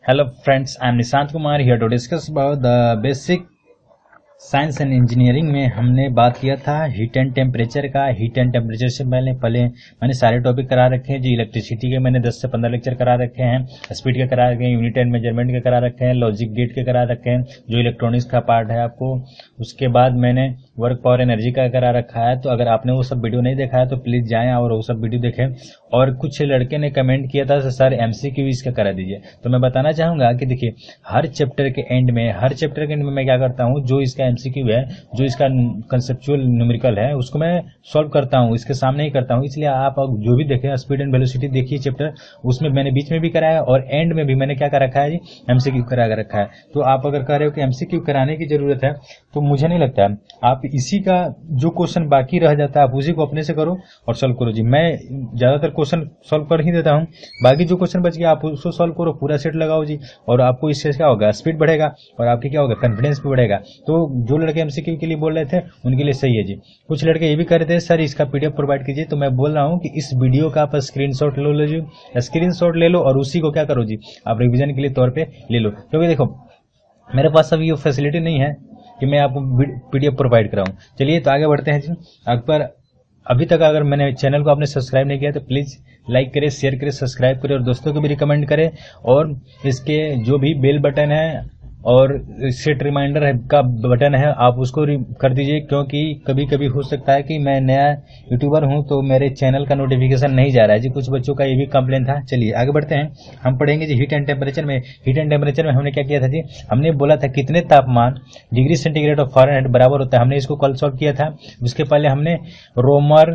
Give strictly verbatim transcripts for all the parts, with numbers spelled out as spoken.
Hello friends, I am Nishant Kumar here to discuss about the basic science and engineering में हमने बात किया था हीट एंड टेम्परेचर का। हीट एंड टेम्परेचर से पहले पहले मैंने सारे टॉपिक करा रखे हैं जी। इलेक्ट्रिसिटी के मैंने दस से पंद्रह लेक्चर करा रखे हैं, स्पीड के करा रखे हैं, यूनिट एंड मेजरमेंट के करा रखे हैं, लॉजिक गेट के करा रखे हैं, जो इलेक्ट्रॉनिक्स का पार्ट है आपको। उसके बाद मैंने वर्क पावर एनर्जी का करा रखा है। तो अगर आपने वो सब वीडियो नहीं देखा है तो प्लीज जाएं और वो सब वीडियो देखें। और कुछ लड़के ने कमेंट किया था सर एमसीक्यू इसका करा दीजिए, तो मैं बताना चाहूंगा कि देखिए हर चैप्टर के एंड में हर चैप्टर के एंड में मैं क्या करता हूँ, जो इसका एमसीक्यू है, जो इसका कंसेप्चुअल न्यूमेरिकल है, उसको मैं सॉल्व करता हूँ, इसके सामने ही करता हूँ। इसलिए आप जो भी देखें स्पीड एंड वेलोसिटी देखिए चैप्टर, उसमें मैंने बीच में भी कराया और एंड में भी मैंने क्या कर रखा है जी, एमसीक्यू करा कर रखा है। तो आप अगर कह रहे हो कि एमसीक्यू कराने की जरूरत है, तो मुझे नहीं लगता। आप इसी का जो क्वेश्चन बाकी रह जाता है आप उसी को अपने से करो और सॉल्व करो जी। मैं ज्यादातर क्वेश्चन सॉल्व कर ही देता हूँ, बाकी जो क्वेश्चन बच गया आप उसको सॉल्व करो, पूरा सेट लगाओ जी। और आपको इससे क्या होगा, स्पीड बढ़ेगा और आपकी क्या होगा, कॉन्फिडेंस भी बढ़ेगा। तो जो लड़के एमसीक्यू के लिए बोल रहे थे उनके लिए सही है जी। कुछ लड़के ये भी कर रहे थे सर इसका पीडीएफ प्रोवाइड कीजिए, तो मैं बोल रहा हूँ कि इस वीडियो का आप स्क्रीनशॉट लो लो जी, स्क्रीनशॉट ले लो और उसी को क्या करो जी, आप रिविजन के लिए तौर पे ले लो। क्योंकि देखो मेरे पास अभी ये फैसिलिटी नहीं है कि मैं आपको पीडीएफ प्रोवाइड कराऊं। चलिए तो आगे बढ़ते हैं जी। अगर अभी तक अगर मैंने चैनल को आपने सब्सक्राइब नहीं किया तो प्लीज लाइक करें, शेयर करें, सब्सक्राइब करें और दोस्तों को भी रिकमेंड करें। और इसके जो भी बेल बटन है और सेट रिमाइंडर का बटन है आप उसको कर दीजिए, क्योंकि कभी कभी हो सकता है कि मैं नया यूट्यूबर हूं तो मेरे चैनल का नोटिफिकेशन नहीं जा रहा है जी। कुछ बच्चों का ये भी कंप्लेन था। चलिए आगे बढ़ते हैं, हम पढ़ेंगे जी हीट एंड टेम्परेचर में। हीट एंड टेम्परेचर में हमने क्या किया था जी, हमने बोला था कितने तापमान डिग्री सेंटीग्रेड और फ़ारेनहाइट बराबर होता है। हमने इसको कल सॉल्व किया था। उसके पहले हमने Romer,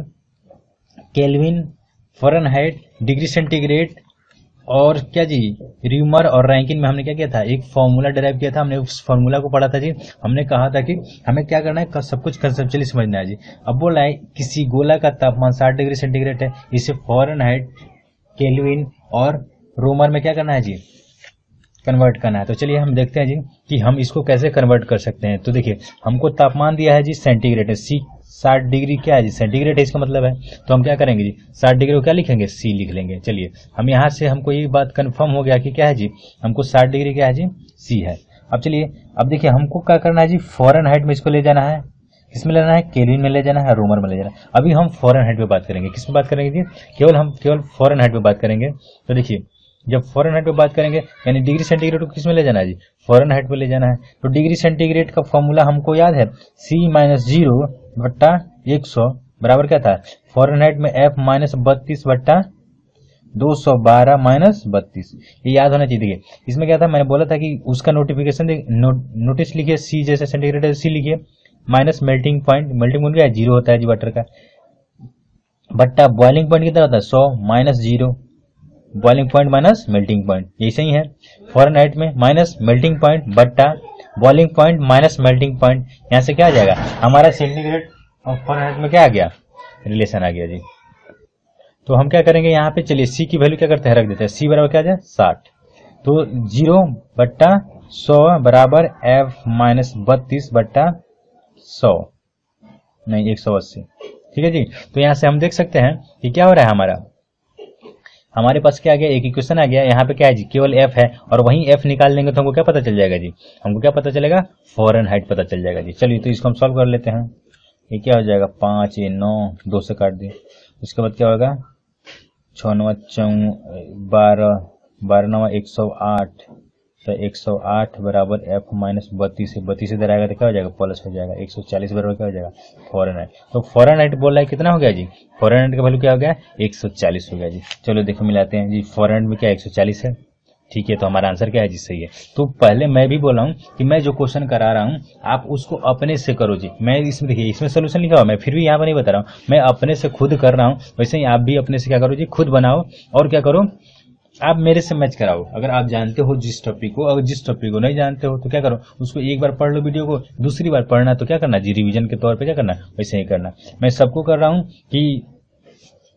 Kelvin, Fahrenheit, degree centigrade और क्या जी, र्यूमर और रैंकिन में हमने क्या किया था, एक फॉर्मूला डिराइव किया था। हमने उस फॉर्मूला को पढ़ा था जी। हमने कहा था कि हमें क्या करना है, सब कुछ कंसेप्चुअली समझना है जी। अब बोला है किसी गोला का तापमान साठ डिग्री सेंटीग्रेड है, इसे फ़ारेनहाइट, केल्विन और रोमर में क्या करना है जी, कन्वर्ट करना है। तो चलिए हम देखते हैं जी कि हम इसको कैसे कन्वर्ट कर सकते हैं। तो देखिए हमको तापमान दिया है जी सेंटीग्रेड है, सी साठ डिग्री क्या है जी, सेंटीग्रेड है, इसका मतलब है। तो हम क्या करेंगे जी, साठ डिग्री को क्या लिखेंगे, सी लिख लेंगे। चलिए हम यहाँ से हमको ये बात कंफर्म हो गया कि क्या है जी, हमको साठ डिग्री क्या है जी, सी है। अब चलिए अब देखिए हमको क्या करना है जी, फ़ारेनहाइट में इसको ले जाना है, किसमें लेना है, केल्विन में ले जाना है, रोमर में ले जाना है। अभी हम फ़ारेनहाइट पे बात करेंगे। किस में बात करेंगे जी, केवल हम केवल फ़ारेनहाइट पे बात करेंगे। तो देखिए जब फ़ारेनहाइट पे बात करेंगे यानी डिग्री सेंटीग्रेड को किस में ले जाना है जी, फ़ारेनहाइट पे ले जाना है। तो डिग्री सेंटीग्रेड का फॉर्मूला हमको याद है, सी माइनस जीरो बट्टा एक सौ बराबर क्या था, फ़ारेनहाइट में एफ माइनस बत्तीस बट्टा दो सौ बारह माइनस बत्तीस, ये याद होना चाहिए। देखिए इसमें क्या था, मैंने बोला था कि उसका नोटिफिकेशन नो, नोटिस लिखिए, सी जैसे सेंटीग्रेड है सी लिखिए, minus melting point, melting point क्या है, जीरो होता है जी वाटर का, बट्टा बॉइलिंग पॉइंट कितना होता है, सौ minus zero, boiling point minus melting point, ऐसे ही है। फ़ारेनहाइट में माइनस मेल्टिंग पॉइंट बट्टा boiling point minus melting point, यहाँ से क्या आ जाएगा हमारा सेंटीग्रेड और फ़ारेनहाइट में क्या आ गया, रिलेशन आ गया जी। तो हम क्या करेंगे यहाँ पे, चलिए सी की वैल्यू क्या करते हैं, रख देते हैं, सी बराबर क्या आ जाए साठ। तो जीरो बट्टा सौ बराबर एफ माइनस बत्तीस बट्टा सौ, नहीं एक सौ अस्सी, ठीक है जी। तो यहाँ से हम देख सकते हैं कि क्या हो रहा है, हमारा हमारे पास क्या आ गया, एक इक्वेशन आ गया। यहाँ पे क्या है जी, केवल एफ है और वहीं एफ निकाल लेंगे तो हमको क्या पता चल जाएगा जी, हमको क्या पता चलेगा, फ़ारेनहाइट पता चल जाएगा जी। चलिए तो इसको हम सॉल्व कर लेते हैं। ये क्या हो जाएगा, पाँच ये नौ, दो से काट दिए। उसके बाद क्या होगा, छः नवा चौ बारह, बारह नवा एक सौ आठ, तो एक सौ आठ बराबर एफ माइनस बत्तीस से बत्तीस इधर आएगा तो क्या हो जाएगा, प्लस हो जाएगा, एक सौ चालीस बराबर क्या हो जाएगा, फ़ारेनहाइट। तो फ़ारेनहाइट बोल रहा है कितना हो गया जी, फ़ारेनहाइट का वैल्यू क्या हो गया, एक सौ चालीस हो गया जी। चलो देखो मिलाते हैं जी, फ़ारेनहाइट में क्या एक सौ चालीस है, ठीक है। तो हमारा आंसर क्या है जी, सही है। तो पहले मैं भी बोला हूँ कि मैं जो क्वेश्चन करा रहा हूँ आप उसको अपने से करो जी। मैं इसमें देखिए इसमें सोल्यूशन लिखा हुआ, मैं फिर भी यहाँ पर नहीं बता रहा हूँ, मैं अपने से खुद कर रहा हूँ। वैसे ही आप भी अपने से क्या करो जी, खुद बनाओ और क्या करो, आप मेरे से मैच कराओ। अगर आप जानते हो जिस टॉपिक को, अगर जिस टॉपिक को नहीं जानते हो तो क्या करो, उसको एक बार पढ़ लो वीडियो को, दूसरी बार पढ़ना तो क्या करना जी, रिवीजन के तौर पे क्या करना, वैसे ही करना। मैं सबको कर रहा हूँ कि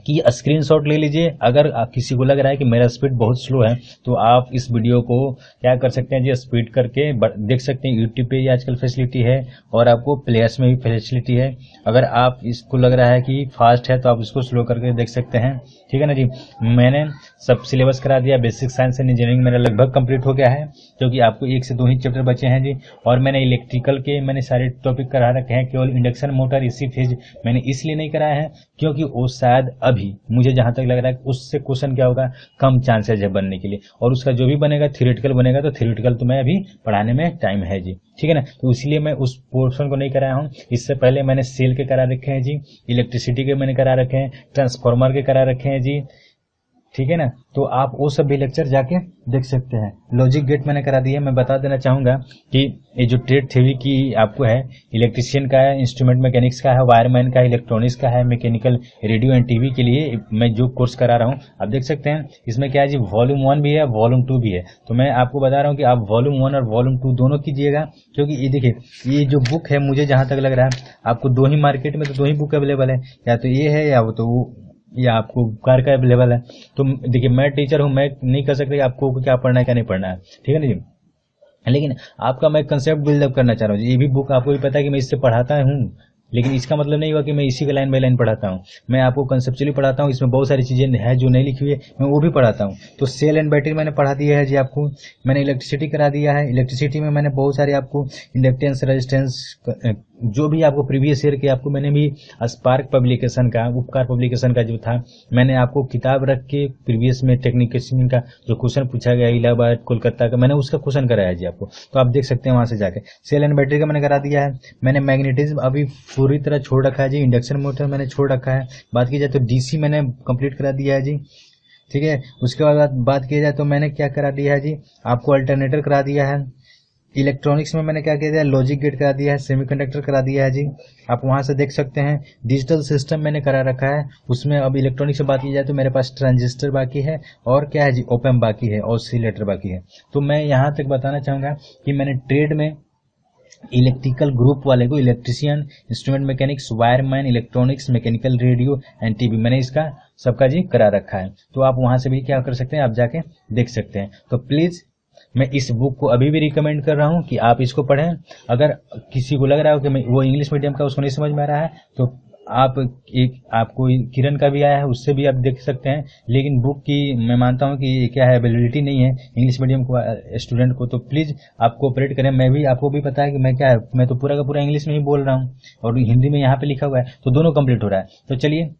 कि स्क्रीनशॉट ले लीजिए। अगर किसी को लग रहा है कि मेरा स्पीड बहुत स्लो है तो आप इस वीडियो को क्या कर सकते हैं जी, स्पीड करके देख सकते हैं। यूट्यूब पे ये आजकल फैसिलिटी है और आपको प्लेयर्स में भी फैसिलिटी है। अगर आप इसको लग रहा है कि फास्ट है तो आप इसको स्लो करके देख सकते हैं, ठीक है ना जी। मैंने सब सिलेबस करा दिया, बेसिक साइंस एंड इंजीनियरिंग मेरा लगभग कंप्लीट हो गया है, क्योंकि आपको एक से दो ही चैप्टर बचे हैं जी। और मैंने इलेक्ट्रिकल के मैंने सारे टॉपिक करा रखे हैं, केवल इंडक्शन मोटर इसी फेज मैंने इसलिए नहीं कराया है क्योंकि वो शायद अभी मुझे जहां तक लग रहा है उससे क्वेश्चन क्या होगा, कम चांसेज है बनने के लिए, और उसका जो भी बनेगा थ्योरेटिकल बनेगा, तो थ्योरेटिकल तो मैं अभी पढ़ाने में टाइम है जी, ठीक है ना। तो इसलिए मैं उस पोर्शन को नहीं कराया हूँ। इससे पहले मैंने सेल के करा रखे हैं जी, इलेक्ट्रिसिटी के मैंने करा रखे हैं, ट्रांसफार्मर के करा रखे हैं जी, ठीक है ना। तो आप वो सब भी लेक्चर जाके देख सकते हैं। लॉजिक गेट मैंने करा दिया। मैं बता देना चाहूंगा कि ये जो ट्रेड थ्योरी की आपको है, इलेक्ट्रिशियन का है, इंस्ट्रूमेंट मैकेनिक्स का है, वायरमैन का है, इलेक्ट्रॉनिक्स का है, मैकेनिकल, रेडियो एंड टीवी के लिए मैं जो कोर्स करा रहा हूँ आप देख सकते हैं। इसमें क्या है जी, वॉल्यूम वन भी है, वॉल्यूम टू भी है। तो मैं आपको बता रहा हूँ कि आप वॉल्यूम वन और वॉल्यूम टू दोनों कीजिएगा, क्योंकि ये देखिए ये जो बुक है मुझे जहां तक लग रहा है आपको दो ही मार्केट में तो दो ही बुक अवेलेबल है, या तो ये है या वो तो वो या आपको कार का अवेलेबल है। तो देखिए मैं टीचर हूं, मैं नहीं कर सकता आपको क्या पढ़ना है क्या नहीं पढ़ना है, ठीक है ना जी। लेकिन आपका मैं कंसेप्ट बिल्डअप करना चाह रहा हूँ। ये भी बुक आपको भी पता है कि मैं इससे पढ़ाता हूँ, लेकिन इसका मतलब नहीं हुआ कि मैं इसी का लाइन बाय लाइन पढ़ाता हूँ। मैं आपको कंसेप्चुअली पढ़ाता हूँ, इसमें बहुत सारी चीजें हैं जो नहीं लिखी हुई है, मैं वो भी पढ़ाता हूँ। तो सेल एंड बैटरी मैंने पढ़ा दिया है जी आपको। मैंने इलेक्ट्रिसिटी करा दिया है। इलेक्ट्रिसिटी में मैंने बहुत सारे आपको इंडक्टेंस, रेजिस्टेंस, जो भी आपको प्रीवियस ईयर के आपको मैंने भी स्पार्क पब्लिकेशन का, उपकार पब्लिकेशन का जो था, मैंने आपको किताब रख के प्रीवियस में टेक्निशियन का जो क्वेश्चन पूछा गया इलाहाबाद कोलकाता का, मैंने उसका क्वेश्चन कराया जी आपको। तो आप देख सकते हैं वहां से जाके। सेल एंड बैटरी का मैंने करा दिया है। मैंने मैग्नेटिज्म अभी पूरी तरह छोड़ रखा है जी। इंडक्शन मोटर मैंने छोड़ रखा है। बात की जाए तो डीसी मैंने कंप्लीट करा दिया है जी, ठीक है। उसके बाद बात की जाए तो मैंने क्या करा दिया है जी, आपको अल्टरनेटर करा दिया है। इलेक्ट्रॉनिक्स में मैंने क्या किया दिया, लॉजिक गेट करा दिया है, सेमीकंडक्टर करा दिया है जी। आप वहां से देख सकते हैं। डिजिटल सिस्टम मैंने करा रखा है। उसमें अब इलेक्ट्रॉनिक्स से बात की जाए तो मेरे पास ट्रांजिस्टर बाकी है और क्या है जी, ओपैम्प बाकी है, ऑसिलेटर बाकी है। तो मैं यहां तक बताना चाहूंगा कि मैंने ट्रेड में इलेक्ट्रिकल ग्रुप वाले को electrician, instrument mechanics, wireman, electronics, mechanical, radio and TV, मैंने इसका सबका जी करा रखा है। तो आप वहां से भी क्या कर सकते हैं, आप जाके देख सकते हैं। तो प्लीज मैं इस बुक को अभी भी रिकमेंड कर रहा हूं कि आप इसको पढ़ें। अगर किसी को लग रहा हो कि मैं वो इंग्लिश मीडियम का उसको नहीं समझ में आ रहा है तो आप एक आपको किरण का भी आया है, उससे भी आप देख सकते हैं। लेकिन बुक की मैं मानता हूं कि क्या है, अवेलेबिलिटी नहीं है इंग्लिश मीडियम को स्टूडेंट को। तो प्लीज आप कोऑपरेट करें। मैं भी, आपको भी पता है कि मैं क्या है, मैं तो पूरा का पूरा इंग्लिश में ही बोल रहा हूँ और हिंदी में यहाँ पे लिखा हुआ है, तो दोनों कंप्लीट हो रहा है। तो चलिए,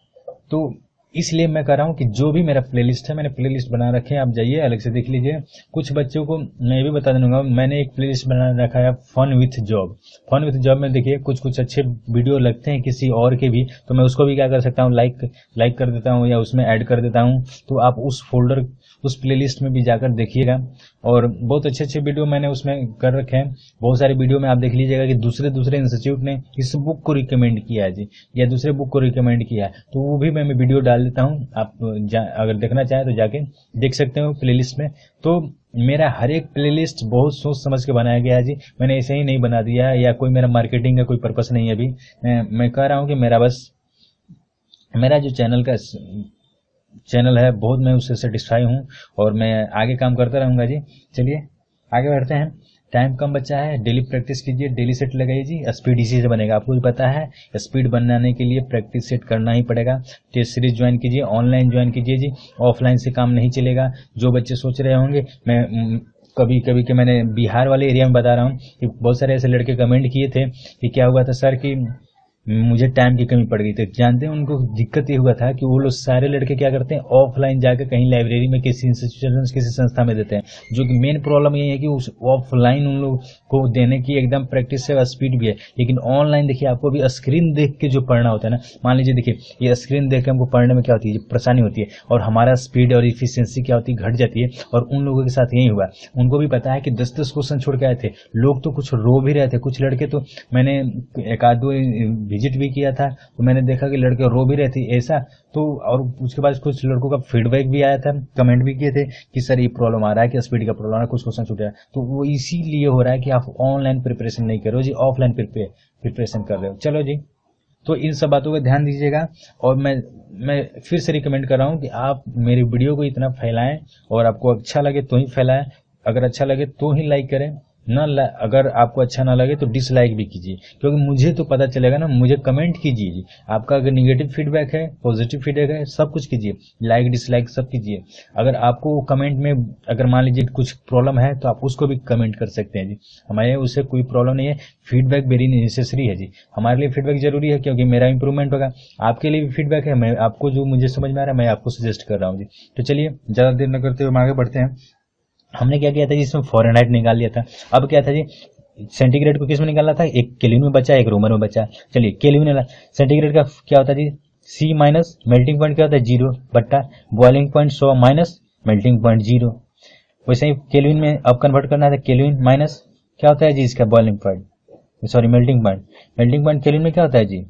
तो इसलिए मैं कह रहा हूँ कि जो भी मेरा प्लेलिस्ट है, मैंने प्लेलिस्ट बना रखे हैं, आप जाइए अलग से देख लीजिए। कुछ बच्चों को मैं भी बता दूंगा, मैंने एक प्लेलिस्ट बना रखा है fun with job. Fun with job में देखिए कुछ कुछ अच्छे वीडियो लगते हैं किसी और के भी, तो मैं उसको भी क्या कर सकता हूँ, लाइक लाइक कर देता हूँ या उसमें ऐड कर देता हूँ। तो आप उस फोल्डर, उस प्लेलिस्ट में भी जाकर देखिएगा। और बहुत अच्छे अच्छे वीडियो मैंने उसमें कर रखे हैं। बहुत सारे वीडियो में आप देख लीजिएगा कि दूसरे दूसरे इंस्टीट्यूट ने इस बुक को रिकमेंड किया है जी, या दूसरे बुक को रिकमेंड किया है, तो वो भी मैं वीडियो डाल देता हूँ। आप अगर देखना चाहें तो जाके देख सकते हो प्लेलिस्ट में। तो मेरा हर एक प्लेलिस्ट बहुत सोच समझ के बनाया गया है जी, मैंने ऐसे ही नहीं बना दिया है, या कोई मेरा मार्केटिंग का कोई पर्पस नहीं है। अभी मैं, मैं कह रहा हूँ कि मेरा बस मेरा जो चैनल का चैनल है बहुत, मैं उससे सेटिस्फाई हूँ और मैं आगे काम करता रहूंगा जी। चलिए आगे बढ़ते हैं। टाइम कम बचा है, डेली प्रैक्टिस कीजिए, डेली सेट लगाइए जी। स्पीड इसी से बनेगा, आपको भी पता है। स्पीड बनाने के लिए प्रैक्टिस सेट करना ही पड़ेगा। टेस्ट सीरीज ज्वाइन कीजिए, ऑनलाइन ज्वाइन कीजिए जी, ऑफलाइन से काम नहीं चलेगा। जो बच्चे सोच रहे होंगे, मैं कभी कभी के मैंने बिहार वाले एरिया में बता रहा हूँ कि बहुत सारे ऐसे लड़के कमेंट किए थे कि क्या हुआ था सर कि मुझे टाइम की कमी पड़ गई थी। जानते हैं उनको दिक्कत ये हुआ था कि वो लोग सारे लड़के क्या करते हैं, ऑफलाइन जाकर कहीं लाइब्रेरी में, किसी इंस्टीट्यूशन, किसी संस्था में देते हैं। जो कि मेन प्रॉब्लम ये है कि उस ऑफलाइन उन लोग को देने की एकदम प्रैक्टिस से स्पीड भी है, लेकिन ऑनलाइन देखिए आपको भी स्क्रीन देख के जो पढ़ना होता है ना, मान लीजिए देखिए ये स्क्रीन देख के हमको पढ़ने में क्या होती है, परेशानी होती है, और हमारा स्पीड और इफिशियंसी क्या होती है, घट जाती है। और उन लोगों के साथ यही हुआ, उनको भी पता है कि दस दस क्वेश्चन छोड़ के आए थे लोग, तो कुछ रो भी रहे थे। कुछ लड़के तो मैंने एक आध दो विजिट भी किया था, तो मैंने देखा कि लड़के रो भी रहे थे ऐसा। तो और उसके बाद कुछ लड़कों का फीडबैक भी आया था, कमेंट भी किए थे कि सर ये प्रॉब्लम आ रहा है कि स्पीड का प्रॉब्लम आ रहा है, कुछ क्वेश्चन छूट रहा है। तो वो इसीलिए हो रहा है कि आप ऑनलाइन प्रिपरेशन नहीं करो जी, ऑफलाइन प्रिपरेशन कर रहे हो। चलो जी, तो इन सब बातों का ध्यान दीजिएगा। और मैं मैं फिर से रिकमेंड कर रहा हूँ कि आप मेरी वीडियो को इतना फैलाएं, और आपको अच्छा लगे तो ही फैलाएं, अगर अच्छा लगे तो ही लाइक करें, ना अगर आपको अच्छा ना लगे तो डिसलाइक भी कीजिए, क्योंकि मुझे तो पता चलेगा ना। मुझे कमेंट कीजिए जी, आपका अगर निगेटिव फीडबैक है, पॉजिटिव फीडबैक है, सब कुछ कीजिए, लाइक डिसलाइक सब कीजिए। अगर आपको कमेंट में अगर मान लीजिए कुछ प्रॉब्लम है तो आप उसको भी कमेंट कर सकते हैं जी, हमारे उससे कोई प्रॉब्लम नहीं है। फीडबैक वेरी नेसेसरी है जी, हमारे लिए फीडबैक जरूरी है, क्योंकि मेरा इंप्रूवमेंट होगा। आपके लिए भी फीडबैक है, मैं आपको जो मुझे समझ में आ रहा है मैं आपको सजेस्ट कर रहा हूँ जी। तो चलिए ज़्यादा देर न करते हुए हम आगे बढ़ते हैं। हमने क्या किया था जी, इसमें फ़ारेनहाइट निकाल लिया था। अब क्या था जी, सेंटीग्रेड को किस में निकालना था, एक केल्विन में बचा, एक रोमन में बचा। चलिए केल्विन सेंटीग्रेड का क्या होता है जी, सी माइनस मेल्टिंग पॉइंट क्या होता है जीरो बट्टा बॉइलिंग पॉइंट सौ माइनस मेल्टिंग पॉइंट जीरो। वैसे ही केल्विन में अब कन्वर्ट करना है, केल्विन माइनस क्या होता है जी इसका boiling point, sorry melting point. Melting point Kelvin में क्या होता है जी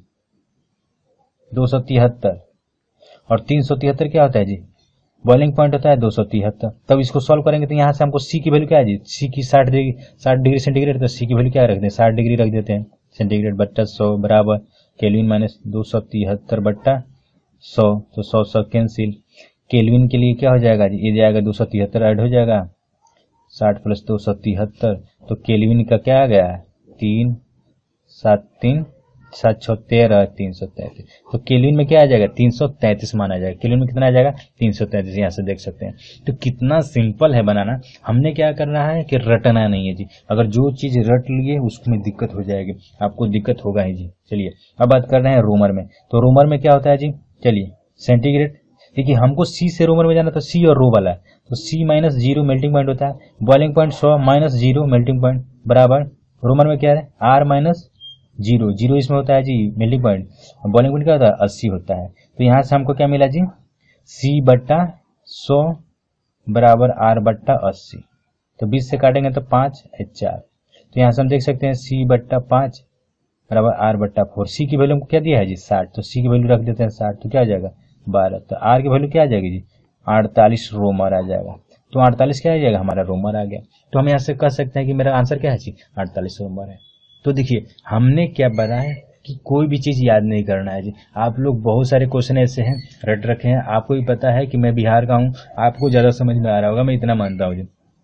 दो सौ तिहत्तर, और तीन सौ तिहत्तर क्या होता है जी बॉइलिंग पॉइंट होता है दो सौ तिहत्तर। तब इसको सॉल्व करेंगे तो यहाँ से हमको सी की वैल्यू क्या है जी, सी की साठ डिग्री साठ डिग्री सेंटीग्रेड, तो सी की वैल्यू क्या रख दें, साठ डिग्री रख देते हैं सेंटीग्रेड बट्टा सौ बराबर केल्विन माइनस दो सौ तिहत्तर बट्टा सौ, तो सौ सौ कैंसिल। केल्विन के लिए क्या हो जाएगा जी, ये जाएगा दो सौ तिहत्तर ऐड हो जाएगा, साठ प्लस दो सौ तिहत्तर, तो केल्विन का क्या आ गया तीन, सात तीन सात छः तेरह, तीन सौ तैंतीस। तो केल्विन में क्या आ जाएगा तीन सौ तैंतीस माना जाएगा। केल्विन में कितना आ जाएगा तीन सौ तैंतीस, यहाँ से देख सकते हैं। तो कितना सिंपल है बनाना। हमने क्या करना है कि रटना नहीं है जी, अगर जो चीज रट लिए उसमें दिक्कत हो जाएगी, आपको दिक्कत होगा ही जी। चलिए अब बात कर रहे हैं रोमर में। तो रोमर में क्या होता है जी, चलिए सेंटीग्रेड, देखिए हमको सी से रोमर में जाना, तो सी और रो वाला है, तो C minus zero melting point होता है, बॉइलिंग पॉइंट सौ माइनस जीरो मेल्टिंग पॉइंट बराबर रोमर में क्या है आर माइनस जीरो, जीरो इसमें होता है जी मेल्टिंग पॉइंट, बॉइलिंग पॉइंट क्या होता है अस्सी होता है। तो यहाँ से हमको क्या मिला जी, सी बट्टा सौ बराबर आर बट्टा अस्सी, तो बीस से काटेंगे तो पाँच चार, तो यहाँ से हम देख सकते हैं सी बट्टा पाँच बराबर आर बट्टा फोर। सी की वैल्यू हमको क्या दिया है जी साठ, तो सी की वैल्यू रख देते हैं साठ, तो क्या आ जाएगा बारह, तो आर की वैल्यू क्या आ जाएगी जी अड़तालीस रोमर आ जाएगा। तो अड़तालीस क्या आ जाएगा हमारा रोमर आ गया। तो हम यहाँ से कह सकते हैं कि मेरा आंसर क्या है जी अड़तालीस रोमर है। तो देखिए हमने क्या बनाया कि कोई भी चीज याद नहीं करना है जी। आप लोग बहुत सारे क्वेश्चन ऐसे हैं रट रखे हैं, आपको भी पता है कि मैं बिहार का हूँ, आपको ज्यादा समझ में आ रहा होगा, मैं इतना मानता हूँ जी।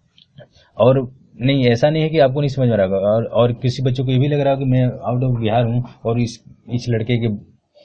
और नहीं ऐसा नहीं है कि आपको नहीं समझ में आ रहा होगा, और, और किसी बच्चों को ये भी लग रहा होगा कि मैं आउट ऑफ बिहार हूँ और इस इस लड़के के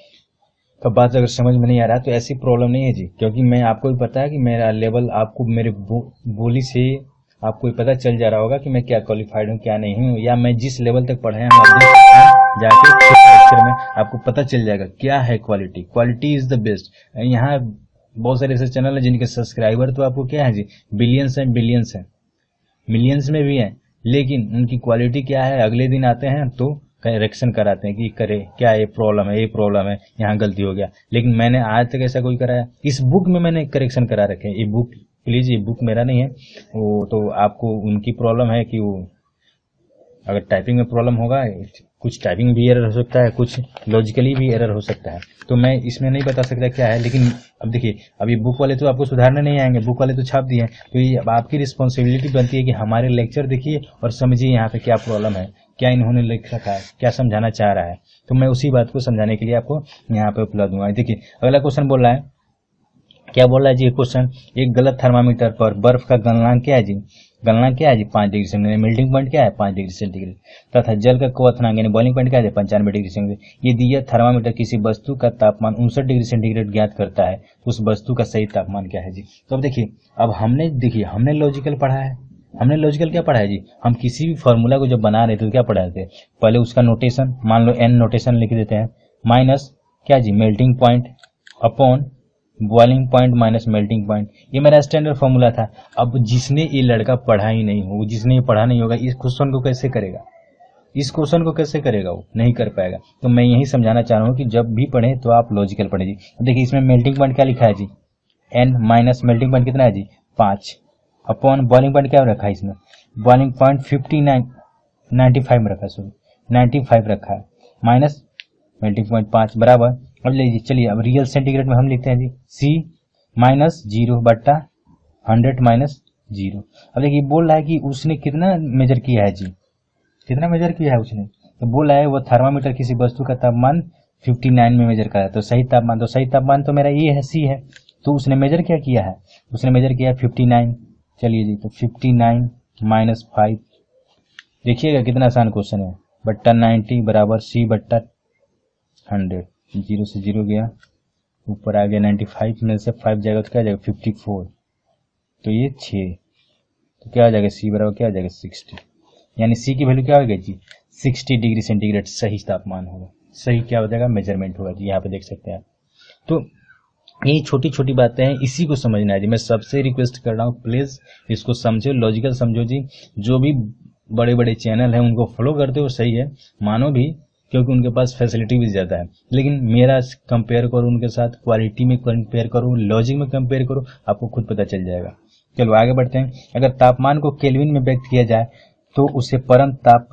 तो बात अगर समझ में नहीं आ रहा तो ऐसी प्रॉब्लम नहीं है जी, क्योंकि मैं आपको भी पता है कि मेरा लेवल आपको मेरे बो, बोली से आपको भी पता चल जा रहा होगा कि मैं क्या क्वालिफाइड हूँ क्या नहीं हूँ, या मैं जिस लेवल तक पढ़े हैं आप देख सकते हैं जाके लेक्चर में आपको पता चल जाएगा क्या है quality. Quality is the best. यहाँ बहुत सारे ऐसे चैनल है जिनके सब्सक्राइबर तो आपको क्या है जी बिलियंस है, बिलियंस है, मिलियंस में भी है, लेकिन उनकी क्वालिटी क्या है, अगले दिन आते हैं तो करेक्शन कराते हैं कि करे क्या ये प्रॉब्लम है, ये प्रॉब्लम है, यहाँ गलती हो गया। लेकिन मैंने आज तक ऐसा कोई कराया, इस बुक में मैंने करेक्शन करा रखे हैं। ये बुक प्लीज, ये बुक मेरा नहीं है वो, तो आपको उनकी प्रॉब्लम है कि वो अगर टाइपिंग में प्रॉब्लम होगा, कुछ टाइपिंग भी एरर हो सकता है, कुछ लॉजिकली भी एरर हो सकता है, तो मैं इसमें नहीं बता सकता क्या है। लेकिन अब देखिए अब ये बुक वाले तो आपको सुधारने नहीं आएंगे, बुक वाले तो छाप दिए हैं, तो ये अब आपकी रिस्पॉन्सिबिलिटी बनती है कि हमारे लेक्चर देखिए और समझिए यहाँ पे क्या प्रॉब्लम है, क्या इन्होंने लिख रखा है, क्या समझाना चाह रहा है। तो मैं उसी बात को समझाने के लिए आपको यहाँ पे उपलब्ध हुआ। देखिए अगला क्वेश्चन बोल रहा है, क्या बोल रहा है जी क्वेश्चन, एक गलत थर्मामीटर पर बर्फ का गलनांक क्या है जी, गलनांक क्या है जी पाँच डिग्री सेंटीग्रेड, मेल्टिंग पॉइंट क्या है पाँच डिग्री सेंटीग्रेड, तथा जल का क्वथनांक यानी बॉइलिंग पॉइंट क्या है पंचानवे डिग्री सेंटीग्रेड। ये दिया थर्मामीटर किसी वस्तु का तापमान उनसठ डिग्री सेंटीग्रेड ज्ञात करता है, तो उस वस्तु का सही तापमान क्या है जी। तो अब देखिए अब हमने देखिए हमने लॉजिकल पढ़ा है, हमने लॉजिकल क्या पढ़ा है जी, हम किसी भी फॉर्मूला को जब बना रहे थे तो क्या पढ़ा थे, पहले उसका नोटेशन, मान लो एन नोटेशन लिख देते हैं, माइनस क्या जी melting point upon boiling point minus melting point, ये मेरा स्टैंडर्ड फॉर्मूला था। अब जिसने ये लड़का पढ़ा ही नहीं हो, जिसने ये पढ़ा नहीं होगा, इस क्वेश्चन को कैसे करेगा, इस क्वेश्चन को कैसे करेगा, वो नहीं कर पाएगा। तो मैं यही समझाना चाह रहा हूँ कि जब भी पढ़े तो आप लॉजिकल पढ़े जी। देखिए इसमें मेल्टिंग पॉइंट क्या लिखा है जी, एन माइनस मेल्टिंग पॉइंट कितना है जी पाँच, अपॉन बॉइलिंग पॉइंट क्या रखा है, इसमें boiling point fifty nine ninety five रखा है, सॉरी नाइन्टी फाइव रखा है, माइनस मेल्टिंग पॉइंट पाँच बराबर। अब लीजिए चलिए अब रियल सेंटीग्रेड में हम लिखते हैं जी सी माइनस जीरो बट्टा हंड्रेड माइनस जीरो। अब देखिए बोल रहा है कि उसने कितना मेजर किया है जी, कितना मेजर किया है उसने, तो बोल रहा है वो थर्मामीटर किसी वस्तु का तापमान फिफ्टी नाइन में मेजर करा, तो सही तापमान, तो सही तापमान तो मेरा ये है, सी है। तो उसने मेजर क्या किया है, उसने मेजर किया फिफ्टी नाइन। चलिए जी, तो फिफ्टी नाइन माइनस फाइव, देखिएगा कितना आसान क्वेश्चन है। बट्टा नाइन्टी बराबर सी बट्टा हंड्रेड, जीरो से जीरो गया, ऊपर आ गया नाइन्टी फाइव में से फाइव जाएगा तो क्या जाएगा फिफ्टी फोर, तो ये छः, तो क्या हो जाएगा सी बराबर क्या हो जाएगा सिक्सटी, यानी सी की वैल्यू क्या हो गई जी सिक्सटी डिग्री सेंटीग्रेड सही तापमान होगा। सही क्या हो जाएगा मेजरमेंट होगा जी, यहाँ पे देख सकते हैं आप। तो ये छोटी छोटी बातें हैं, इसी को समझना है जी। मैं सबसे रिक्वेस्ट कर रहा हूँ प्लीज इसको समझो, लॉजिकल समझो जी। जो भी बड़े बड़े चैनल हैं उनको फॉलो करते हो सही है, मानो भी, क्योंकि उनके पास फैसिलिटी भी ज़्यादा है, लेकिन मेरा कंपेयर करो उनके साथ, क्वालिटी में कंपेयर करो, लॉजिक में कंपेयर करो, आपको खुद पता चल जाएगा। चलो आगे बढ़ते हैं। अगर तापमान को केल्विन में व्यक्त किया जाए तो उसे परम ताप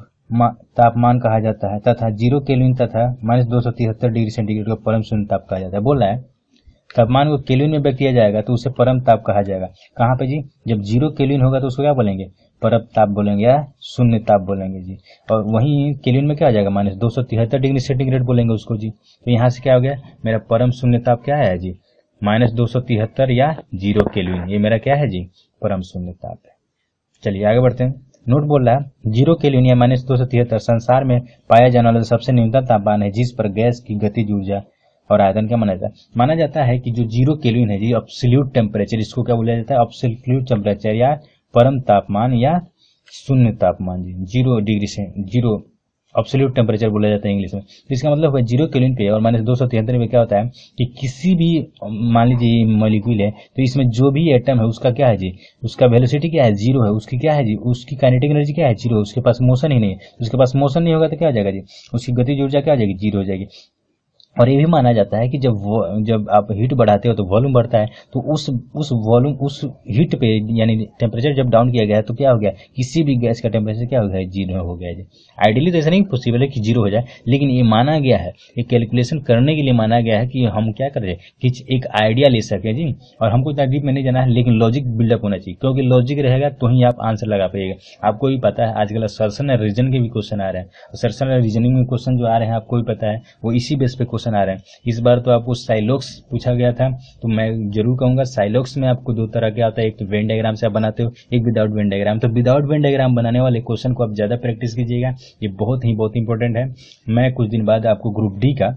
तापमान कहा जाता है, तथा जीरो केल्विन तथा माइनस दो सौ तिहत्तर डिग्री सेंटीग्रेड को परम शून्य ताप कहा जाता है। बोल रहा है तापमान को केल्विन में व्यक्त किया जाएगा तो उसे परम ताप कहा जाएगा। कहाँ पे जी, जब जीरो केल्विन होगा तो उसको क्या बोलेंगे, परम ताप बोलेंगे या शून्य ताप बोलेंगे जी। और वहीं केल्विन में क्या आ जाएगा, माइनस दो सौ तिहत्तर डिग्री सेंटीग्रेड बोलेंगे उसको जी। तो यहाँ से क्या हो गया, मेरा परम शून्य ताप क्या है जी, माइनस दो सौ तिहत्तर या जीरो केल्विन, ये मेरा क्या है जी परम शून्य ताप है। चलिए आगे बढ़ते हैं। नोट बोल रहा है जीरो केल्विन या माइनस दो सौ तिहत्तर संसार में पाया जाने वाला सबसे न्यूनतम तापमान है जिस पर गैस की गतिज ऊर्जा और आयतन क्या माना जाता है। माना जाता है कि जो जीरो केल्विन है जी एब्सोल्यूट टेम्परेचर, इसको क्या बोला जाता है एब्सोल्यूट टेम्परेचर या परम तापमान या शून्य तापमान जी, जीरो डिग्री से जीरो एब्सोल्यूट टेम्परेचर बोला जाता है इंग्लिश में। तो इसका मतलब है जीरो केल्विन पे और माइनस दो सौ तिहत्तर में क्या होता है कि किसी भी मान लीजिए मॉलिक्यूल है तो इसमें जो भी एटम है उसका क्या है जी, उसका वेलोसिटी क्या है जीरो है, उसकी क्या है जी, उसकी काइनेटिक एनर्जी क्या है जीरो है, उसके पास मोशन ही नहीं है। उसके पास मोशन नहीं होगा तो क्या हो जाएगा जी, उसकी गतिज ऊर्जा क्या हो जाएगी, जीरो हो जाएगी। और ये भी माना जाता है कि जब जब आप हीट बढ़ाते हो तो वॉल्यूम बढ़ता है, तो उस उस वॉल्यूम उस हीट पे यानी टेम्परेचर जब डाउन किया गया तो क्या हो गया, किसी भी गैस का टेम्परेचर क्या हो गया, जीरो हो गया। आइडियली तो ऐसा नहीं पॉसिबल है कि जीरो हो जाए, लेकिन ये माना गया है, ये कैलकुलेशन करने के लिए माना गया है कि हम क्या करें कि एक आइडिया ले सके जी। और हमको इतना डीप में नहीं जाना है, लेकिन लॉजिक बिल्डअप होना चाहिए, क्योंकि लॉजिक रहेगा तो ही आप आंसर लगा पाइएगा। आपको भी पता है आजकल असर्शन और रीजन के भी क्वेश्चन आ रहे हैं, असर्शन और रीजनिंग में क्वेश्चन जो आ रहे हैं आपको भी पता है वो इसी बेस पे क्वेश्चन आ रहे हैं। इस बार तो आपको साइलॉक्स पूछा गया था, तो मैं जरूर कहूंगा साइलॉक्स में आपको दो तरह के आता है, एक तो वेन डायग्राम से आप बनाते हो, एक विदाउट वेन डायग्राम। तो विदाउट वेन डायग्राम बनाने वाले क्वेश्चन को आप ज्यादा प्रैक्टिस कीजिएगा, ये बहुत ही बहुत इंपॉर्टेंट है। मैं कुछ दिन बाद आपको ग्रुप डी का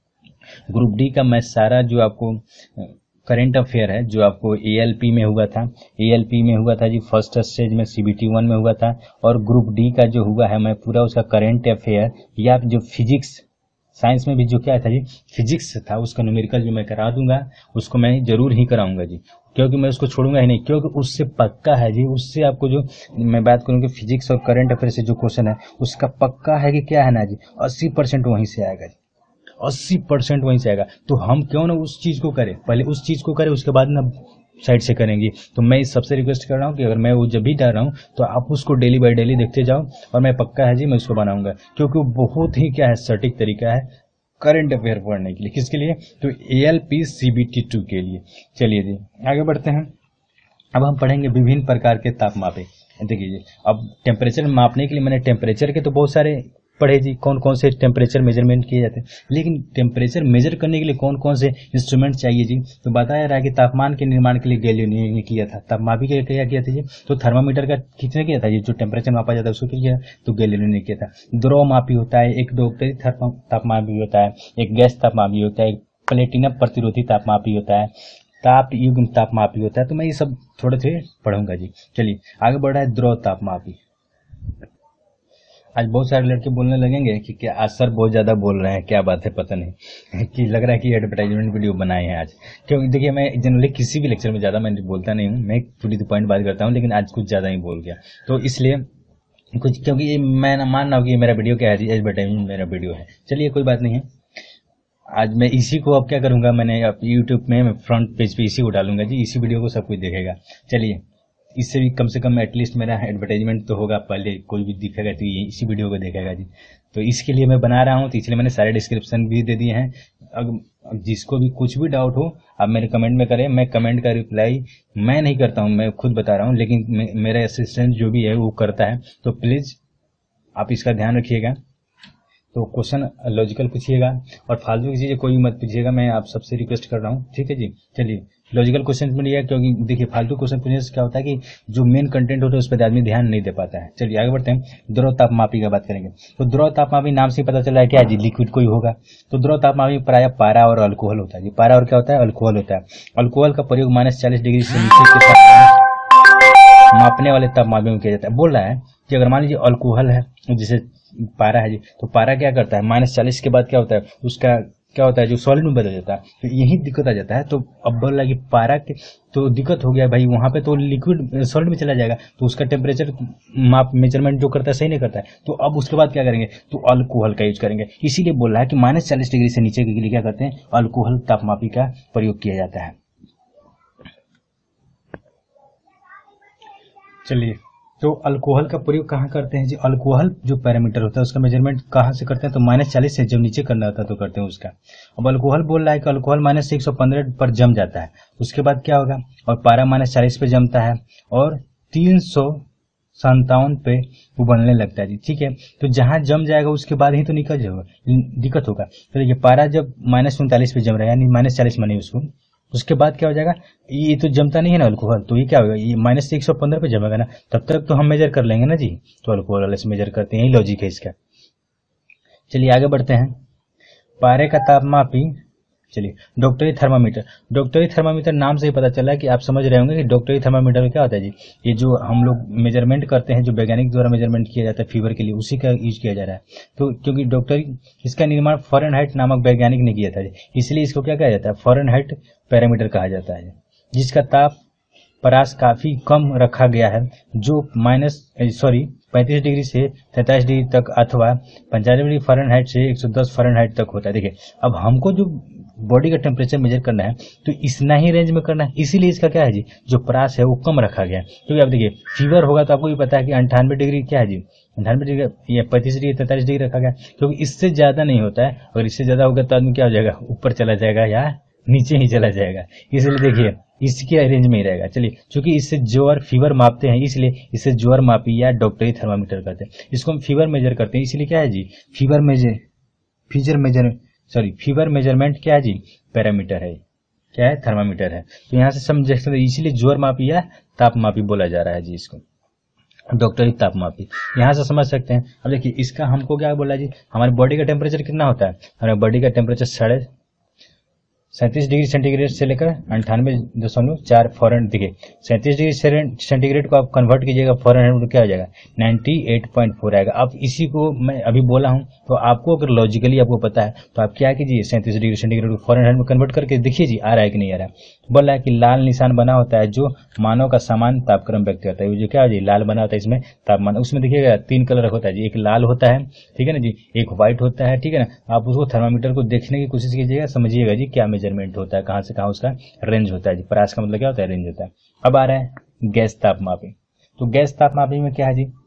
ग्रुप डी का मैं सारा जो आपको करेंट अफेयर है जो आपको एएलपी में हुआ था, एएलपी में हुआ था जी फर्स्ट स्टेज में, सीबीटी वन में हुआ था, और ग्रुप डी का जो हुआ है मैं पूरा उसका करेंट अफेयर या जो फिजिक्स साइंस में भी जो क्या था जी फिजिक्स था उसका न्यूमेरिकल जो मैं करा दूंगा उसको मैं जरूर ही कराऊंगा जी, क्योंकि मैं उसको छोड़ूंगा ही नहीं, क्योंकि उससे पक्का है जी, उससे आपको जो मैं बात करूंगा फिजिक्स और करंट अफेयर से जो क्वेश्चन है उसका पक्का है कि क्या है ना जी अस्सी परसेंट वहीं से आएगा जी, अस्सी परसेंट वहीं से आएगा। तो हम क्यों ना उस चीज को करें, पहले उस चीज को करें उसके बाद ना साइड से करेंगे। तो मैं इस सबसे रिक्वेस्ट कर रहा हूँ कि अगर मैं वो जब भी डाल रहा हूँ तो आप उसको डेली बाय डेली देखते जाओ, और मैं पक्का है जी मैं उसको बनाऊंगा, क्योंकि वो बहुत ही क्या है सटीक तरीका है करंट अफेयर पढ़ने के लिए। किसके लिए, तो A L P C B T two के लिए। चलिए जी आगे बढ़ते हैं। अब हम पढ़ेंगे विभिन्न प्रकार के तापमापे। देखिए जी अब टेम्परेचर मापने के लिए मैंने टेम्परेचर के तो बहुत सारे पढ़े जी, कौन कौन से टेम्परेचर मेजरमेंट किए जाते हैं, लेकिन टेम्परेचर मेजर करने के लिए कौन कौन से इंस्ट्रूमेंट चाहिए जी। तो बताया रहा है कि तापमान के निर्माण के लिए गैलीलियो ने किया था, तापमापी के क्या किया था जी, तो थर्मामीटर का किसने किया था जी, जो टेम्परेचर मापा जाता है उसको किया, तो गैलीलियो ने किया था। द्रवमापी होता है, एक दो तापमापी होता है, एक गैस तापमापी होता है, एक प्लेटिनम प्रतिरोधी तापमापी होता है, ताप युग्म तापमापी होता है। तो मैं ये सब थोड़े थोड़े पढ़ूंगा जी। चलिए आगे बढ़ रहा है द्रव तापमापी। आज बहुत सारे लड़के बोलने लगेंगे कि क्या आज सर बहुत ज्यादा बोल रहे हैं, क्या बात है पता नहीं कि लग रहा है कि एडवर्टाइजमेंट वीडियो बनाए हैं आज। क्योंकि देखिए मैं जनरली किसी भी लेक्चर में ज्यादा मैं बोलता नहीं हूँ, मैं टू द पॉइंट बात करता हूँ, लेकिन आज कुछ ज्यादा ही बोल गया तो इसलिए कुछ, क्योंकि ये मैं ना मान रहा हूँ कि मेरा वीडियो क्या है, एडवर्टाइजमेंट मेरा वीडियो है। चलिए कोई बात नहीं है, आज मैं इसी को अब क्या करूंगा, मैंने यूट्यूब में फ्रंट पेज पे इसी को डालूंगा जी, इसी वीडियो को सब कुछ देखेगा। चलिए इससे भी कम से कम एटलीस्ट मेरा एडवर्टाइजमेंट तो होगा, पहले कोई भी दिखेगा तो ये इसी वीडियो को देखेगा जी। तो इसके लिए मैं बना रहा हूँ, तो इसलिए मैंने सारे डिस्क्रिप्शन भी दे दिए हैं। अगर जिसको भी कुछ भी डाउट हो आप मेरे कमेंट में करें, मैं कमेंट का रिप्लाई मैं नहीं करता हूँ, मैं खुद बता रहा हूँ, लेकिन मेरा असिस्टेंट जो भी है वो करता है। तो प्लीज आप इसका ध्यान रखिएगा। तो क्वेश्चन लॉजिकल पूछिएगा और फालतू की चीजें कोई मत पूछिएगा, मैं आप सबसे रिक्वेस्ट कर रहा हूँ, ठीक है जी। चलिए लॉजिकल क्वेश्चन पूछिएगा, क्योंकि देखिए फालतू क्वेश्चन पूछने से क्या होता है कि जो मेन कंटेंट होता है उस पर आदमी ध्यान नहीं दे पाता है। चलिए आगे बढ़ते हैं, द्रव तापमापी का बात करेंगे। तो द्रव तापमापी नाम से पता चला है क्या जी, लिक्विड कोई होगा। तो द्रव तापमापी प्राय पारा और अल्कोहल होता है जी। पारा और क्या होता है, अल्कोहल होता है। अल्कोहल का प्रयोग माइनस चालीस डिग्री से नीचे के तापमान मापने वाले तापमापी में किया जाता है। बोल रहा है कि अगर मान लीजिए अल्कोहल है जिसे पारा है जी, तो पारा क्या करता है, माइनस चालीस के बाद क्या होता है, उसका क्या होता है, जो सॉलिड में बदल जाता है। तो यही दिक्कत आ जाता है। तो अब बोल रहा है कि पारा के तो दिक्कत हो गया भाई, वहां पे तो लिक्विड सॉलिड में चला जाएगा, तो उसका टेम्परेचर माप मेजरमेंट जो करता है सही नहीं करता है। तो अब उसके बाद क्या करेंगे, तो अल्कोहल का यूज करेंगे। इसीलिए बोल रहा है कि माइनस चालीस डिग्री से नीचे के लिए क्या करते हैं, अल्कोहल तापमापी का प्रयोग किया जाता है। चलिए, तो अल्कोहल का प्रयोग कहाँ करते हैं जी, अल्कोहल जो पैरामीटर होता है उसका मेजरमेंट कहाँ से करते हैं, तो माइनस चालीस से जब नीचे करना होता है तो करते हैं उसका। अब अल्कोहल बोल रहा है कि अल्कोहल माइनस एक सौ पंद्रह पर जम जाता है, उसके बाद क्या होगा, और पारा माइनस चालीस पे जमता है और तीन सौ संतावन पे उबलने लगता है जी, ठीक है। तो जहां जम जाएगा उसके बाद ही तो निकल जाएगा, दिक्कत होगा। तो देखिए पारा जब माइनस उनतालीस पे जम रहा है, यानी माइनस चालीस मानिए उसको, उसके बाद क्या हो जाएगा, ये तो जमता नहीं है ना अल्कोहल, तो ये क्या होगा, ये माइनस एक सौ पंद्रह पे जमेगा ना, तब तक तो हम मेजर कर लेंगे ना जी। तो अल्कोहल वाले से मेजर करते हैं, यही लॉजिक है इसका। चलिए आगे बढ़ते हैं, पारे का तापमापी। चलिए डॉक्टरी थर्मामीटर। डॉक्टरी थर्मामीटर नाम से ही पता चला है कि आप समझ रहे होंगे कि डॉक्टरी थर्मामीटर में क्या होता है जी, ये जो हम लोग मेजरमेंट करते हैं, जो वैज्ञानिक द्वारा मेजरमेंट किया जाता है फीवर के लिए, उसी का यूज किया जा रहा है। तो क्योंकि डॉक्टरी, इसका निर्माण फ़ारेनहाइट नामक वैज्ञानिक ने किया था जी, इसलिए इसको क्या कहा जाता है, फ़ारेनहाइट पैरामीटर कहा जाता है, जिसका ताप परास काफी कम रखा गया है, जो माइनस सॉरी पैंतीस डिग्री से तैंतालीस डिग्री तक अथवा पंचानवे डिग्री फ़ारेनहाइट से एक सौ दस फ़ारेनहाइट तक होता है। देखिए अब हमको जो बॉडी का टेम्परेचर मेजर करना है तो इतना ही रेंज में करना है, इसीलिए इसका क्या है जी, जो परास है वो कम रखा गया है। क्योंकि अब देखिए फीवर होगा तो आपको भी पता है कि अंठानवे डिग्री क्या है जी, अंठानवे डिग्री या पैंतीस डिग्री तैंतालीस डिग्री रखा गया, क्योंकि इससे ज्यादा नहीं होता है। अगर इससे ज्यादा होगा तो आदमी क्या हो जाएगा, ऊपर चला जाएगा या नीचे ही चला जाएगा। इसलिए देखिए इसके रेंज में ही रहेगा। चलिए चूंकि इससे ज्वर फीवर मापते हैं, इसलिए इसे ज्वर मापी या डॉक्टरी थर्मामीटर कहते हैं। इसको हम फीवर मेजर करते हैं, इसलिए क्या है जी, फीवर मेजर फीजर मेजर सॉरी फीवर मेजरमेंट क्या है जी, पैरामीटर है, क्या है, थर्मामीटर है। तो यहाँ से समझ सकते हैं, इसीलिए ज्वर मापी या तापमापी बोला जा रहा है जी इसको, डॉक्टरी तापमापी। यहाँ से समझ सकते हैं। अब देखिए इसका हमको क्या बोला जी, हमारे बॉडी का टेम्परेचर कितना होता है, हमारे बॉडी का टेम्परेचर साढ़े सैंतीस डिग्री सेंटीग्रेड से लेकर अंठानवे दशमलव चार फॉरन। देखिए सैंतीस डिग्री सेंटीग्रेड को आप कन्वर्ट कीजिएगा फॉरन क्या हो जाएगा, अट्ठानवे पॉइंट चार आएगा। अब इसी को मैं अभी बोला हूं, तो आपको अगर लॉजिकली आपको पता है तो आप क्या कीजिए, सैंतीस डिग्री सेंटीग्रेड को फॉरन में कन्वर्ट करके देखिए जी आ रहा है कि नहीं आ रहा है। बोल रहा है कि लाल निशान बना होता है जो मानव का समान तापक्रम व्यक्त करता है। जो क्या है जी, लाल बना होता है इसमें तापमान, उसमें देखिएगा तीन कलर होता है जी, एक लाल होता है, ठीक है ना जी, एक व्हाइट होता है, ठीक है ना। आप उसको थर्मामीटर को देखने की कोशिश कीजिएगा, समझिएगा जी क्या मेजरमेंट होता है, कहां से कहां उसका रेंज होता है जी। परास का मतलब क्या होता है, रेंज होता है। अब आ रहा है गैस तापमापी। तो गैस तापमापी में क्या है जी,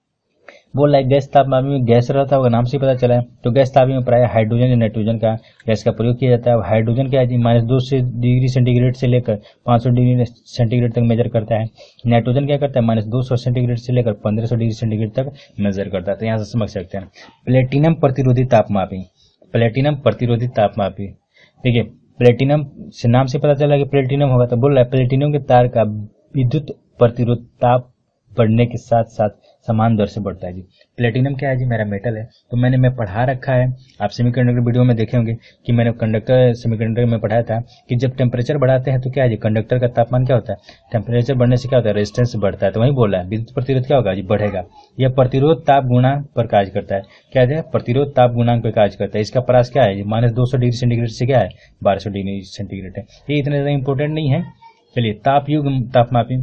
बोल रहा है गैस तापमापी में गैस रहता होगा, नाम से ही पता चला है। तो गैस तापमापी में प्राय हाइड्रोजन या नाइट्रोजन का गैस का प्रयोग किया जाता है। हाइड्रोजन क्या है जी, माइनस दो से डिग्री सेंटीग्रेड से लेकर पाँच सौ डिग्री सेंटीग्रेड तक मेजर करता है। नाइट्रोजन क्या करता है, माइनस दो सौ सेंटीग्रेड से लेकर पंद्रह सौ डिग्री सेंटीग्रेड तक मेजर करता है। तो यहाँ से समझ सकते हैं। प्लेटिनम प्रतिरोधी तापमापी, प्लेटिनम प्रतिरोधी तापमापी, देखिए प्लेटिनम से नाम से पता चला कि प्लेटिनम होगा। तो बोल रहा है प्लेटिनम के तार का विद्युत प्रतिरोध ताप बढ़ने के साथ साथ समान दर से बढ़ता है जी। प्लेटिनम क्या है जी, मेरा मेटल है। तो मैंने मैं पढ़ा रखा है, आप सेमीकंडक्टर वीडियो में देखे होंगे कि मैंने कंडक्टर सेमीकंडक्टर में पढ़ाया था कि जब टेम्परेचर बढ़ाते हैं तो क्या है जी, कंडक्टर का तापमान क्या होता है, टेम्परेचर बढ़ने से क्या होता है, रेजिस्टेंस बढ़ता है। तो वही बोला है विद्युत प्रतिरोध क्या होगा जी, बढ़ेगा। यह प्रतिरोध ताप गुणांक पर कार्य करता है। क्या है, प्रतिरोध ताप गुणांक पर कार्य करता है। इसका परास क्या है जी, माइनस दो सौ डिग्री सेंटीग्रेड से क्या है, बारह सौ डिग्री सेंटीग्रेड है। ये इतना ज्यादा इंपॉर्टेंट नहीं है। चलिए तापयुग तापमापी,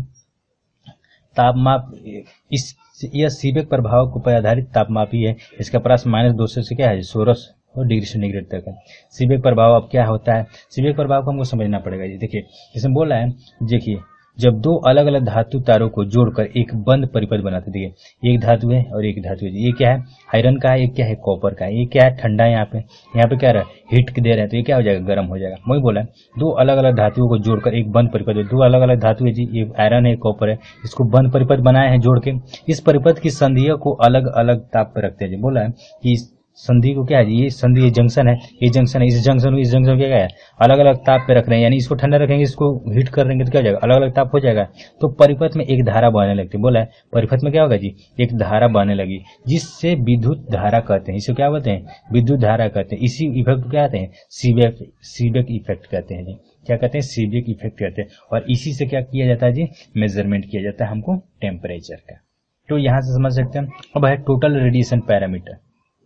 तापमाप इस यह सीबेक प्रभाव को पर आधारित तापमापी है। इसका परास माइनस दो सौ से क्या है, सोलह डिग्री सेंटीग्रेड तक है। सीबेक प्रभाव अब क्या होता है, सीबेक प्रभाव को हमको समझना पड़ेगा जी। देखिए इसमें बोला है, देखिए जब दो अलग अलग धातु तारों को जोड़कर एक बंद परिपथ बनाते, देखिए एक धातु है और एक धातु है। ये क्या है, आयरन का है, एक क्या है, कॉपर का है। ये क्या है, ठंडा है, यहाँ पे यहाँ पे क्या रहा है, हीट दे रहे हैं, तो ये क्या हो जाएगा, गर्म हो जाएगा। वही बोला है दो अलग अलग धातुओं को जोड़कर एक बंद परिपथ, दो अलग अलग धातु है जी, ये आयरन है, कॉपर है, इसको बंद परिपथ बनाए हैं जोड़ के। इस परिपथ की संधियों को अलग अलग ताप पर रखते हैं जी। बोला है कि संधि को क्या है जी, ये संधि, ये जंक्शन है, ये जंक्शन है, इस जंक्शन को इस जंक्शन क्या है, अलग अलग ताप पे रख रहे हैं, यानी इसको ठंडा रखेंगे, इसको हीट कर देंगे तो क्या हो जाएगा, अलग अलग ताप हो जाएगा। तो परिपथ में एक धारा बहने लगती है। बोला है परिपथ में क्या होगा जी, एक धारा बहने लगी, जिससे विद्युत धारा कहते हैं। इसे क्या बोलते हैं, विद्युत धारा कहते हैं। इसी इफेक्ट को क्या कहते हैं, सीबेक सीबेक इफेक्ट कहते हैं जी। क्या कहते हैं, सीबेक इफेक्ट कहते हैं। और इसी से क्या किया जाता है जी, मेजरमेंट किया जाता है हमको टेम्परेचर का। तो यहां से समझ सकते हैं। अब है टोटल रेडिएशन पैरामीटर।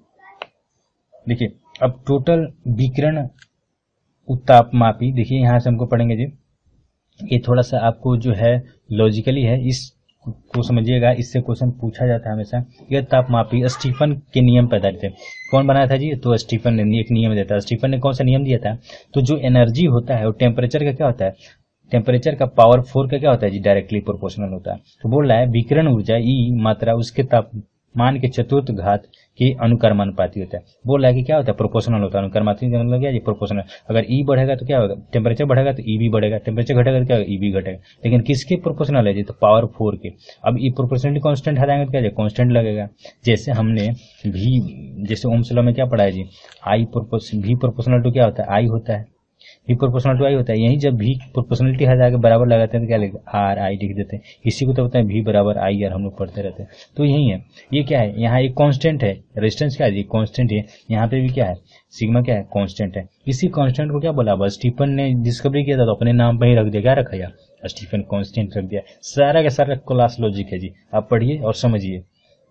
देखिए अब टोटल विकिरण उत्तापमापी, देखिए यहां से हमको पढ़ेंगे जी, ये थोड़ा सा आपको जो है लॉजिकली है, इस को समझिएगा, इससे क्वेश्चन पूछा जाता है हमेशा। यह तापमापी स्टीफन के नियम पे आधारित है। कौन बनाया था जी, तो स्टीफन ने एक नियम दिया था। स्टीफन ने कौन सा नियम दिया था, तो जो एनर्जी होता है वो टेम्परेचर का क्या होता है, टेम्परेचर का पावर फोर का क्या होता है जी, डायरेक्टली प्रोपोर्शनल होता है। तो बोल रहा है विकिरण ऊर्जा ई मात्रा उसके तापमान के चतुर्थ घात के अनुक्रमानुपाती होता है। बोल रहा है कि क्या होता है, प्रोपोर्शनल होता है। अनुक्रमानुपाती मतलब क्या जी, प्रोपोर्शनल। अगर ई बढ़ेगा तो क्या होगा, टेम्परेचर बढ़ेगा तो ई भी बढ़ेगा, टेम्परेचर घटेगा तो क्या होगा, ई भी घटेगा। लेकिन किसके प्रोपोर्शनल है जी, तो पावर फोर के। अब ई प्रोपोर्शनली कांस्टेंट हटाएंगे तो क्या है, कांस्टेंट लगेगा। जैसे हमने भी, जैसे ओम्स लॉ में क्या पढ़ा है जी, आई प्रोपोर्शन भी प्रोपोर्शनल टू क्या होता है, आई होता है। भी प्रोपोर्शनल टू आई होता है। यही जब भी प्रोपोर्शनलिटी हटा के बराबर लगाते हैं तो क्या लिखते हैं, आर आई लिख देते हैं। इसी को तो बताए भी बराबर आई आर हम लोग पढ़ते रहते हैं। तो यही है, ये क्या है, यहाँ एक कांस्टेंट है, रेजिस्टेंस क्या है, कांस्टेंट है। यहाँ पे भी क्या है, सिग्मा क्या है, कांस्टेंट है। इसी कांस्टेंट को क्या बोला, बस स्टीफन ने डिस्कवरी किया था तो अपने नाम पर ही रख दिया। क्या रखा यार, स्टीफन कांस्टेंट रख दिया। सारा का सारा क्लास लॉजिक है जी, आप पढ़िए और समझिए।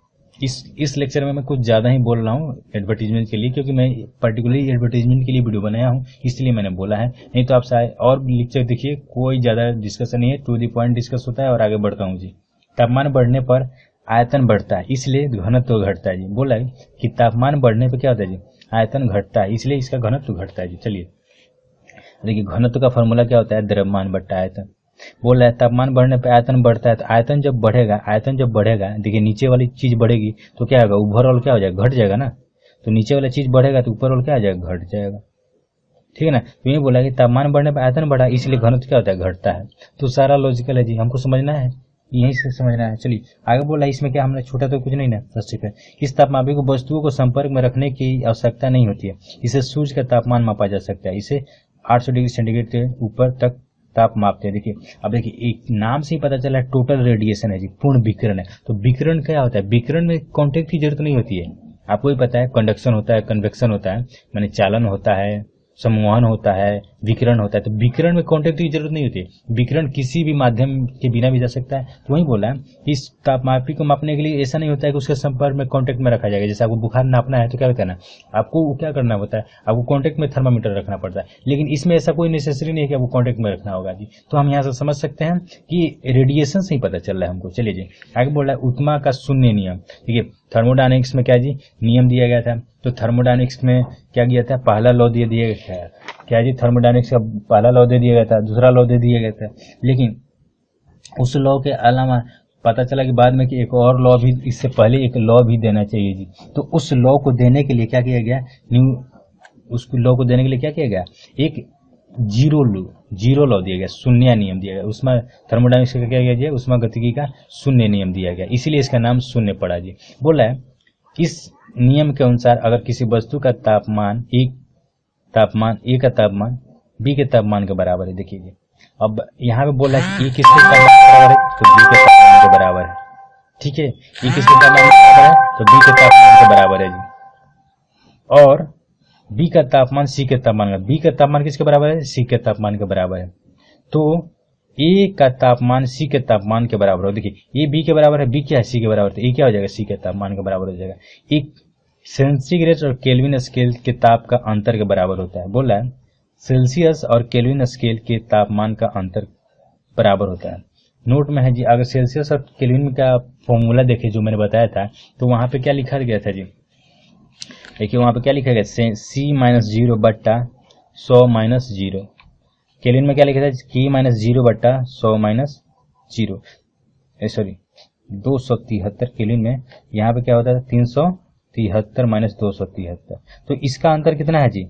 इस इस लेक्चर में मैं कुछ ज़्यादा ही बोल रहा हूँ एडवर्टीजमेंट के लिए, क्योंकि मैं पर्टिकुलरली एडवर्टीजमेंट के लिए वीडियो बनाया हूँ, इसलिए मैंने बोला है। नहीं तो आप शायद और लेक्चर देखिए, कोई ज़्यादा डिस्कशन नहीं है, टू दी पॉइंट डिस्कस होता है। और आगे बढ़ता हूँ जी। तापमान बढ़ने पर आयतन बढ़ता है, इसलिए घनत्व घटता है जी। बोला है कि तापमान बढ़ने पर क्या होता है जी, आयतन घटता है, इसलिए इसका घनत्व घटता है जी। चलिए देखिए, घनत्व का फॉर्मूला क्या होता है, द्रव्यमान बट्टा आयतन। बोल रहा है तापमान बढ़ने पर आयतन बढ़ता है, तो आयतन जब बढ़ेगा, आयतन जब बढ़ेगा, देखिए नीचे वाली चीज बढ़ेगी तो क्या होगा, ओवरऑल क्या हो जाएगा, घट जाएगा ना। तो नीचे वाला चीज बढ़ेगा तो ऊपर ऑल क्या आ जाएगा, घट जाएगा। ठीक है ना। तो ये बोला कि तापमान बढ़ने पर आयतन बढ़ा, इसलिए घनत्व क्या होता है, घटता है। तो सारा लॉजिकल है जी, हमको समझना है, यहीं से समझना है। चलिए आगे बोला, इसमें क्या हमने छोटा तो कुछ नहीं ना, बस ठीक है। इस तापमापी को वस्तुओं को संपर्क में रखने की आवश्यकता नहीं होती है। इसे सूर्य का तापमान मापा जा सकता है। इसे आठ सौ डिग्री सेंटीग्रेड के ऊपर तक ताप मापते हैं। देखिए अब देखिए, एक नाम से ही पता चला है टोटल रेडिएशन है जी, पूर्ण विकिरण है। तो विकिरण क्या होता है, विकिरण में कांटेक्ट की जरूरत नहीं होती है। आपको ही पता है, कंडक्शन होता है, कन्वेक्शन होता है, माने चालन होता है, सम्मोहन होता है, विकिरण होता है। तो विकिरण में कांटेक्ट की जरूरत नहीं होती है। विकिरण किसी भी माध्यम के बिना भी जा सकता है। तो वही बोला है, इस तापमापी को मापने के लिए ऐसा नहीं होता है कि उसके संपर्क में कांटेक्ट में रखा जाएगा। जैसे आपको बुखार नापना है तो क्या होता है ना, आपको क्या करना होता है, आपको कांटेक्ट में थर्मामीटर रखना पड़ता है। लेकिन इसमें ऐसा कोई नेसेसरी नहीं है कि आपको कांटेक्ट में रखना होगा जी। तो हम यहाँ से समझ सकते हैं कि रेडिएशन से ही पता चल रहा है हमको। चलिए जी आगे बोल रहा है, उष्मा का शून्य नियम। देखिए थर्मोडायनेमिक्स में क्या जी, नियम दिया गया था। तो थर्मोडायनेमिक्स में क्या किया था, पहला लॉ दे दिया गया था क्या जी, थर्मोडायनेमिक्स का पहला लॉ दे दिया गया था, दूसरा लॉ दे दिया गया था। लेकिन उस लॉ के अलावा पता चला कि बाद में कि एक और लॉ भी, इससे पहले एक लॉ भी देना चाहिए जी। तो उस लॉ को देने के लिए क्या किया गया, न्यू उस लॉ को देने के लिए क्या किया गया, एक जीरो लॉ जीरो लॉ दिया गया, शून्य नियम दिया गया। उसमें थर्मोडायनेमिक्स का क्या किया गया, उसमें गतिकी का शून्य नियम दिया गया, इसीलिए इसका नाम शून्य पड़ा जी। बोला है इस नियम के अनुसार अगर किसी वस्तु का तापमान एक तापमान ए का तापमान बी के तापमान के बराबर है। देखिए जी अब यहाँ पे बोला है कि ए किसके तापमान के बराबर है, तो बी के तापमान के बराबर है। ठीक है, ए किसके तापमान के बराबर है, तो बी के तापमान के बराबर है जी। और बी का तापमान सी के तापमान का, बी का तापमान किसके बराबर है, सी के तापमान के बराबर है। तो ए का तापमान सी के तापमान के बराबर हो। देखिए ए बी के बराबर है, बी क्या है, सी के बराबर, तो ए क्या हो जाएगा, सी के तापमान के बराबर हो जाएगा। एक सेंटीग्रेड और केल्विन स्केल के ताप का अंतर के बराबर होता है। बोला है सेल्सियस और केल्विन स्केल के तापमान का अंतर बराबर होता है। नोट में है जी, अगर सेल्सियस और केल्विन का फॉर्मूला देखे जो मैंने बताया था, तो वहां पे क्या लिखा गया था जी, देखिए वहां पे क्या लिखा गया, सी माइनस जीरो बट्टा सौ माइनस जीरो। केल्विन में क्या लिखा था, के माइनस जीरो बट्टा सौ माइनस जीरो, सॉरी दो सौ तिहत्तर। केल्विन में यहाँ पे क्या होता है, तीन सौ तिहत्तर माइनस दो सौ तिहत्तर। तो इसका अंतर कितना है जी,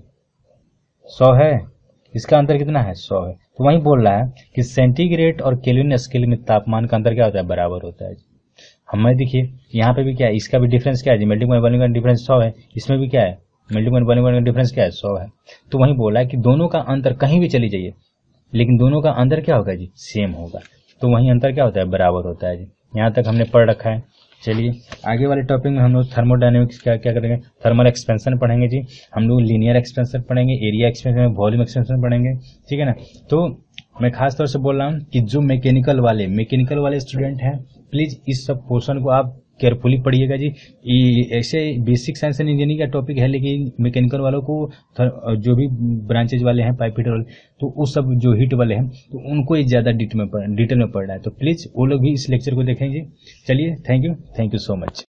सौ है। इसका अंतर कितना है, सौ है। तो वही बोल रहा है कि सेंटीग्रेड और केल्विन स्केल में तापमान का अंतर क्या होता है, बराबर होता है। हमें देखिए यहाँ पे भी क्या है, इसका भी डिफरेंस क्या है जी, मेल्टिंग पॉइंट बॉइलिंग पॉइंट का डिफरेंस सौ है, इसमें भी क्या है, मेल्टिंग पॉइंट बॉइलिंग पॉइंट का डिफरेंस क्या है, सौ है। तो वहीं बोला है कि दोनों का अंतर कहीं भी चली जाइए लेकिन दोनों का अंतर क्या होगा जी, सेम होगा। तो वहीं अंतर क्या होता है, बराबर होता है जी। यहाँ तक हमने पढ़ रखा है। चलिए आगे वाले टॉपिक में हम लोग थर्मोडायनेमिक्स क्या क्या करेंगे, थर्मल एक्सपेंशन पढ़ेंगे जी, हम लोग लीनियर एक्सपेंशन पढ़ेंगे, एरिया एक्सपेंशन, वॉल्यूम एक्सपेंशन पढ़ेंगे, ठीक है ना। तो मैं खास तौर से बोल रहा हूँ कि जो मैकेनिकल वाले मैकेनिकल वाले स्टूडेंट हैं, प्लीज इस सब पोर्शन को आप केयरफुली पढ़िएगा जी। ऐसे बेसिक साइंस एंड इंजीनियरिंग का टॉपिक है, लेकिन मैकेनिकल वालों को जो भी ब्रांचेज वाले हैं, पाइप फिटर वाले, तो वो सब जो हीट वाले हैं तो उनको ही ज़्यादा डिटेल में डिटेल में पढ़ना है। तो प्लीज़ वो लोग भी इस लेक्चर को देखेंगे। चलिए, thank you thank you so much.